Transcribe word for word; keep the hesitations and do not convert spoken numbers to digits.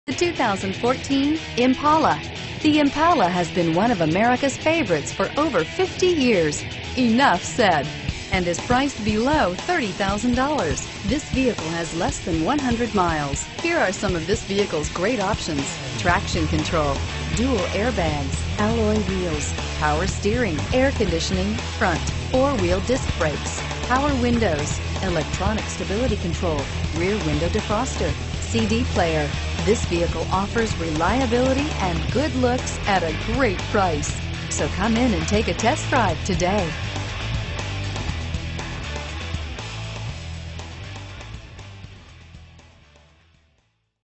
The two thousand fourteen Impala. The Impala has been one of America's favorites for over fifty years. Enough said. And is priced below thirty thousand dollars. This vehicle has less than one hundred miles. Here are some of this vehicle's great options: traction control, dual airbags, alloy wheels, power steering, air conditioning, front, four-wheel disc brakes, power windows, electronic stability control, rear window defroster, C D player. This vehicle offers reliability and good looks at a great price. So come in and take a test drive today.